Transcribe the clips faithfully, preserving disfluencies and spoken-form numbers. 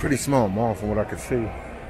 pretty small mall from what I could see.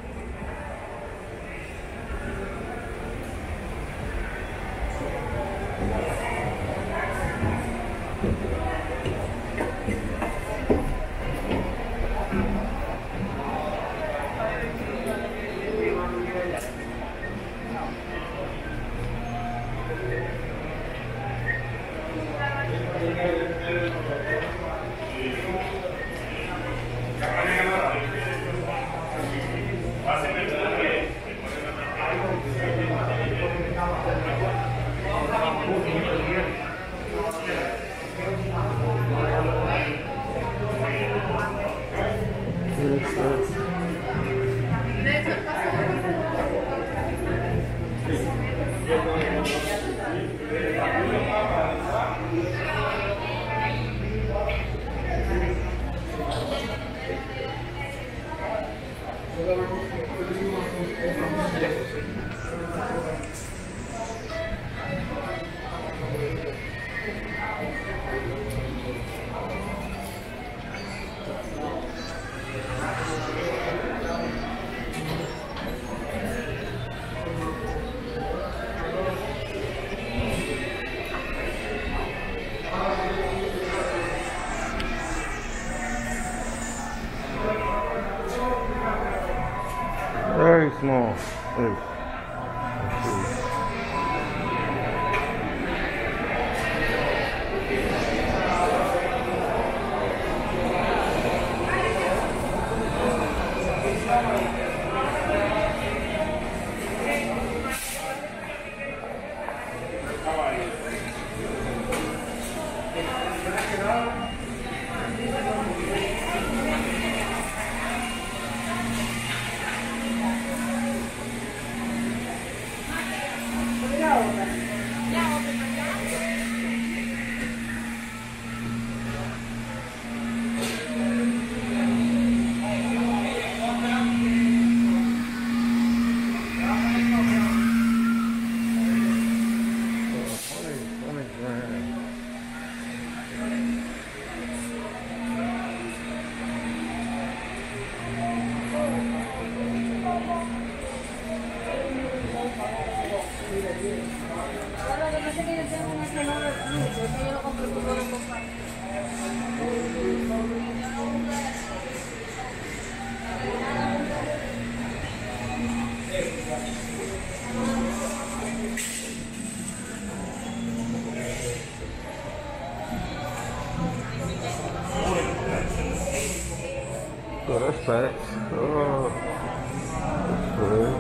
Very small. Hey. Oh, that's facts. Oh, that's good.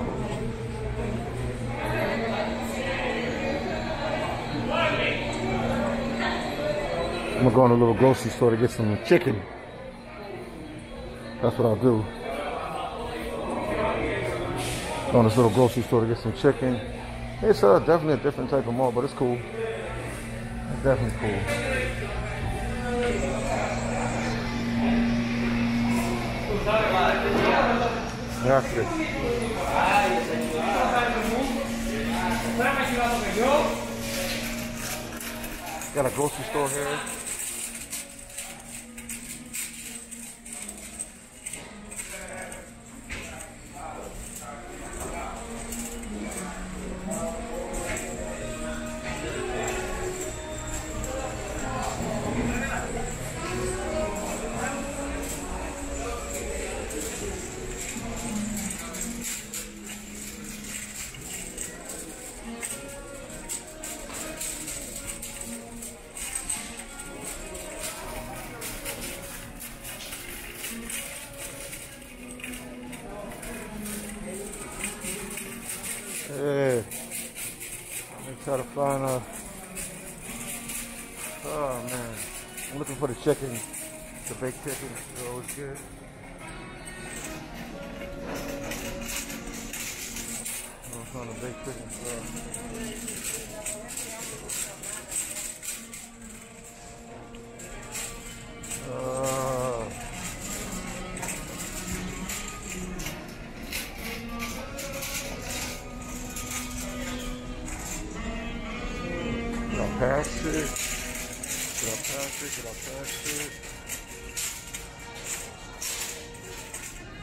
I'm gonna go in a little grocery store to get some chicken. That's what I'll do. Go in this little grocery store to get some chicken. It's uh, definitely a different type of mall, but it's cool. It's definitely cool. Gracias. Got a grocery store here. Hey, let me try to find a. Oh man, I'm looking for the chicken, the baked chicken. It's always good. I'm trying to baked chicken. So. Uh, Pass it. Did I pass it? Did I pass it?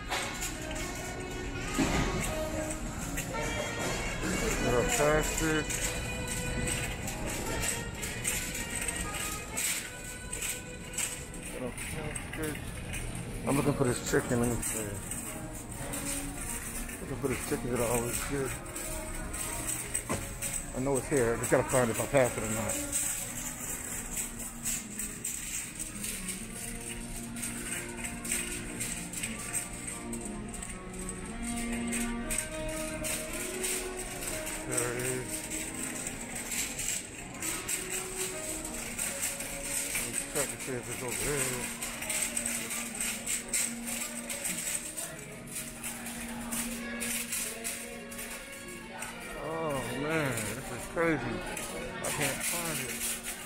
fantastic. I'm looking for this chicken. Let me see. Looking for this chicken that I always get. I know it's here. I just gotta find if I pass it or not. There it is. Let me check to see if it's over there. Crazy. I can't find it.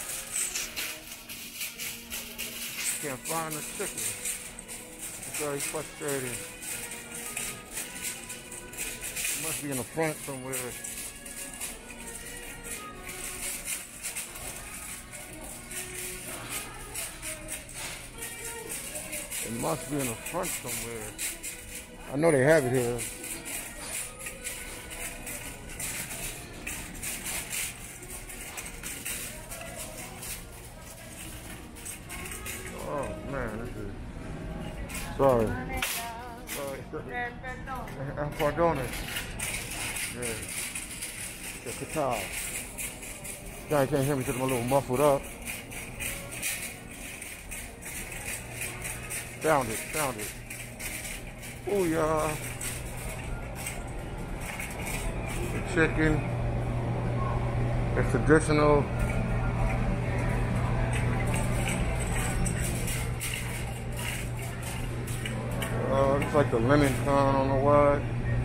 Can't find the chicken. It's very frustrating. It must be in the front somewhere. It must be in the front somewhere. I know they have it here. Sorry. Sorry. I'm pardon it. Yeah. The guitar. Guy can't hear me because I'm a little muffled up. Found it, found it. Oh yeah. The chicken. It's traditional. Uh, it's like the lemon con, I don't know why.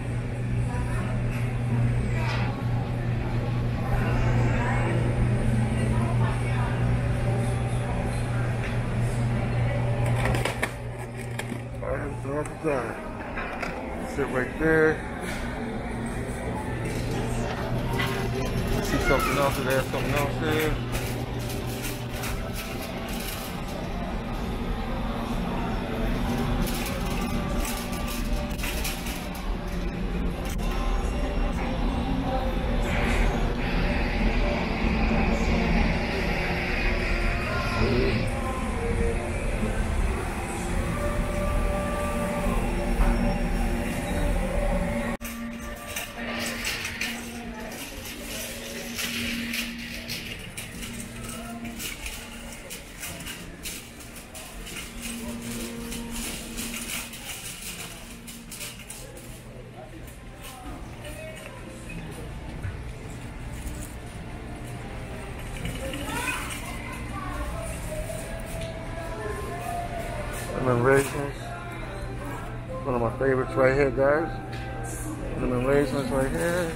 Alright, so that's that. Sit right there. See something else, if there's something else there. Cinnamon raisins, one of my favorites right here, guys. Cinnamon raisins right here.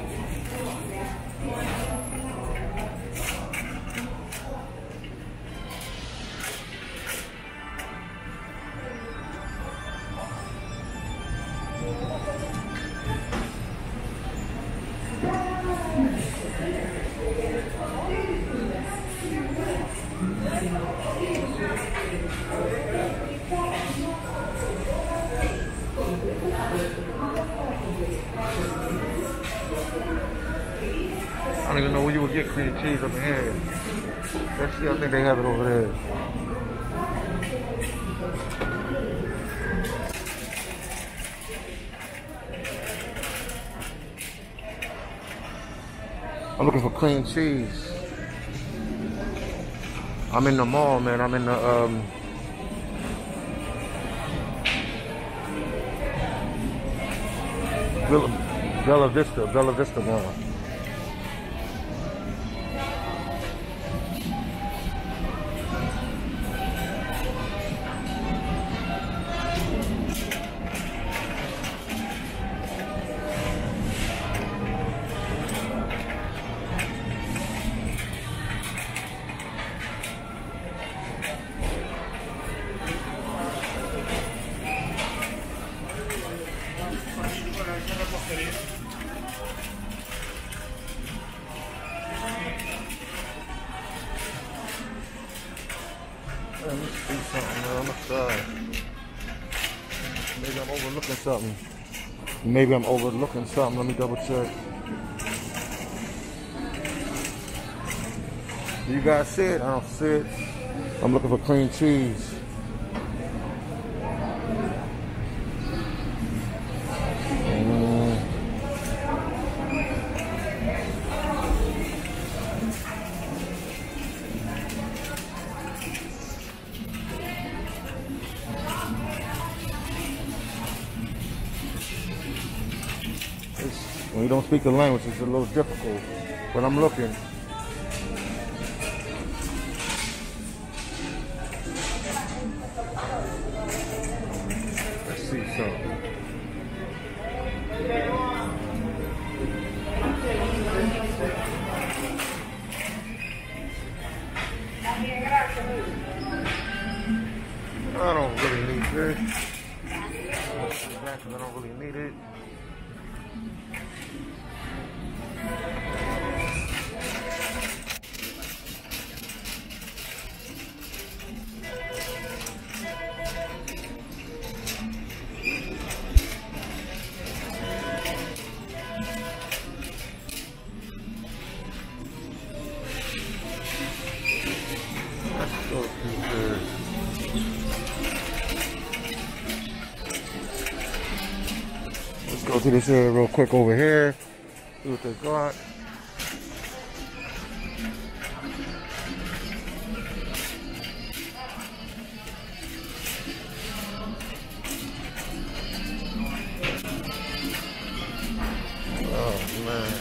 I don't even know where you would get cream cheese up in here. Let's see, I think they have it over there. I'm looking for cream cheese. I'm in the mall, man. I'm in the um Bella, Bella Vista, Bella Vista Mall. Let me see something, man. I'm gonna try. Maybe I'm overlooking something. Maybe I'm overlooking something. Let me double check. Do you guys see it? I don't see it. I'm looking for cream cheese. Mm. It's, when you don't speak the language, it's a little difficult, but I'm looking. Let's see something. I don't really need this. I don't really need it. Let's go through here. Let's go to this area real quick over here. See what they got. Oh man.